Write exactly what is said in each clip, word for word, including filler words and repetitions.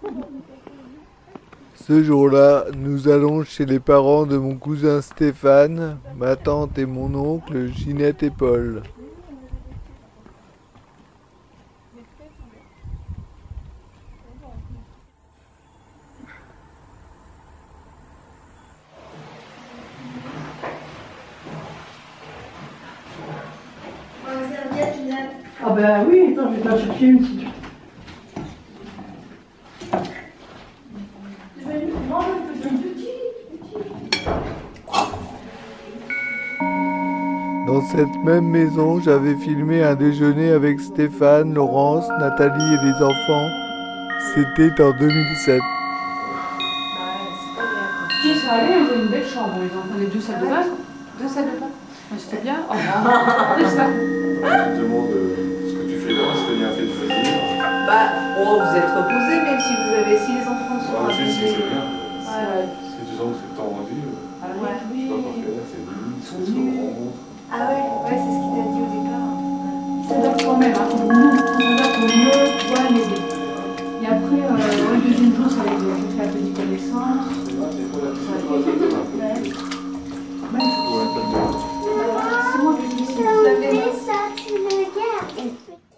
Ce jour-là, nous allons chez les parents de mon cousin Stéphane, ma tante et mon oncle Ginette et Paul. Ah ben oui, attends, je vais t'en chercher une si tu veux. Dans cette même maison, j'avais filmé un déjeuner avec Stéphane, Laurence, Nathalie et les enfants. C'était en deux mille sept. Si, ça allait, ils ont une belle chambre. Ils ont les deux salles de bain. Deux salles de bain. C'était bien. Oh, c'est ça. Je te demande ce que tu fais là, si tu as bien fait de venir. Bah, oh, vous êtes reposés, même si vous avez, si les enfants sont Ah, si, si, reposés. c'est bien. Ouais. Si tu sens que c'est temps rendu, Ah ouais. je sais pas quoi faire, c'est nul, c'est ce qu'on rencontre. Ah ouais, ouais, c'est ce qu'il t'a dit au départ. Ça dort quand même, hein. Nous, on dort pour mieux pouvoir l'aider. Et après, euh, ouais, le deuxième jour, ça va être de faire un peu de connaissance. C'est moi qui dis si vous avez... ça, tu le gardes.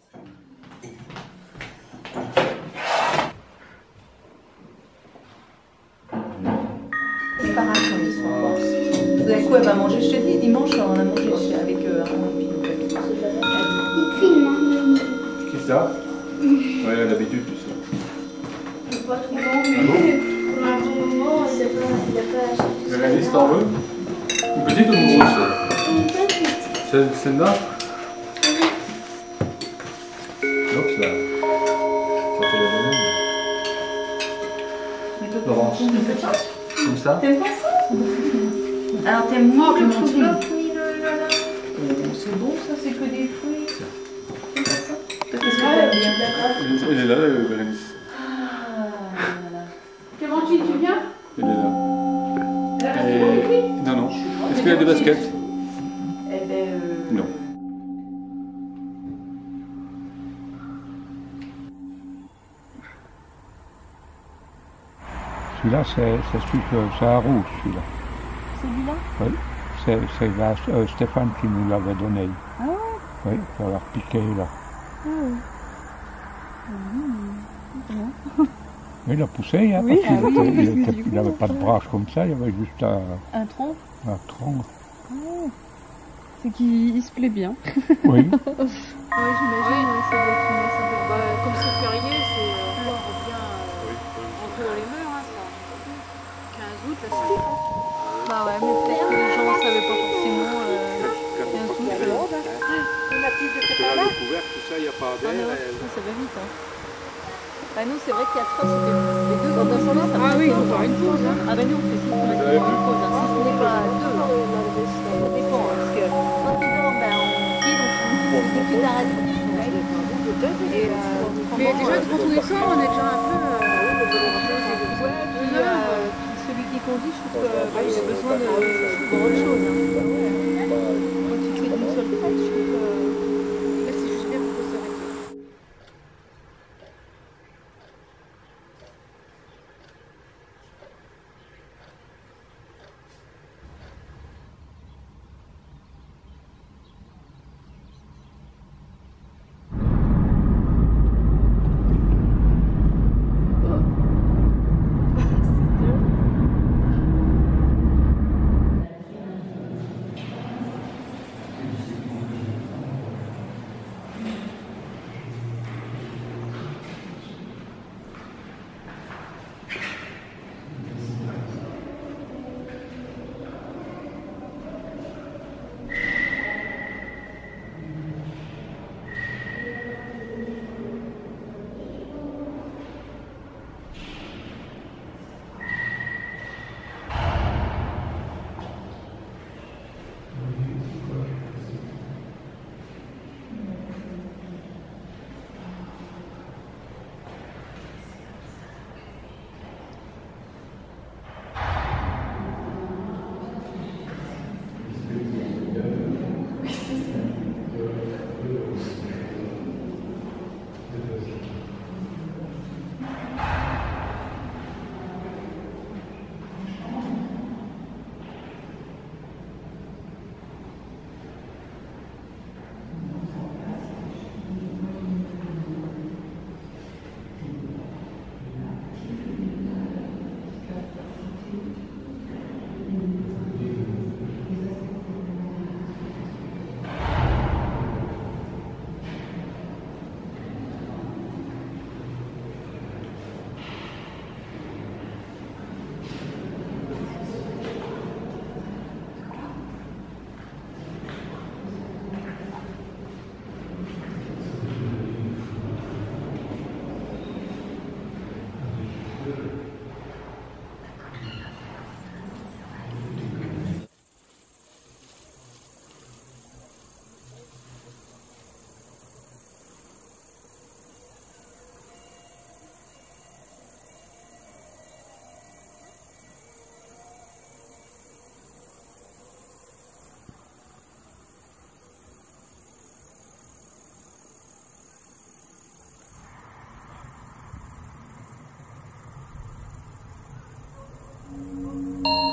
Séparation les soirs. Vous avez quoi, elle va manger, je te dis, dimanche, on a mangé chez- avec euh, Armand et puis Papy. Il filme. Qui c'est ça? Ouais, elle a l'habitude, tu sais. C'est pas trop long, mais pour un bon moment, il n'a pas, il a pas acheté. La liste en veut? Une petite ou une grosse? Une petite. Celle- Celle-là? Hop là. Ça fait la bonne. Laurence. Une petite. Comme ça? T'aimes pas ça? Alors t'aimes moins le Clémentine. fruit, le là là? C'est bon ça, c'est que des fruits. T'aimes pas ça? Toi, qu'est-ce que Ouais, t'aimes bien? Elle est là, la Bérénice. Ah, Clémentine, tu viens? Elle est là. Elle a resté Et- pour les filles? Non, non. Est-ce qu'il y a des baskets? eh ben, euh... Non. Celui-là, c'est c'est celui que c'est un rouge, celui-là. Celui-là? Oui. C'est c'est la- euh, Stéphane qui nous l'avait donné. Ah Oui, pour leur piquer là. ouais. Oui, il a poussé, hein, Oui, parce qu'il ah oui, était- il parce que était- du il n'avait coup, pas de branche comme ça, il y avait juste un, Un tronc? un tronc. C'est qu'il il se plaît bien. Oui. Ouais, j'imagine, ouais, ça doit être une- ça doit- bah, comme c'est férié, c'est euh, on revient euh, rentrer dans les mœurs, hein, ça. quinze août, là, c'est bon. Bah ouais, mais peut-être que les gens ne savaient pas forcément euh, quinze août. Euh... C'est la découverte, tout ça, il n'y a pas Ah non, d'air. ça, ça va vite. Hein. Bah nous, c'est vrai qu'il y a trois, c'était les deux ans d'ensemble. Ah oui, il faut faire une pause. Hein. Ah bah nous, on fait systématiquement une pause, hein, si ce n'est pas deux. Hein. Ça dépend, hein, parce que quand ils dorment, ben, on file, on finit, tout de suite à radio. Et euh, Mais déjà, quand on est sort, on est déjà un peu... Euh, ouais, puis, euh, puis celui qui conduit, je trouve qu'il a besoin de voir autre chose. Hein. Quand tu fais d'une seule traite, je trouve que là, c'est juste bien pour s'arrêter.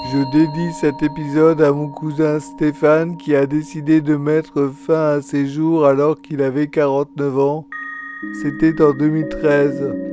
Je dédie cet épisode à mon cousin Stéphane qui a décidé de mettre fin à ses jours alors qu'il avait quarante-neuf ans. C'était en deux mille treize.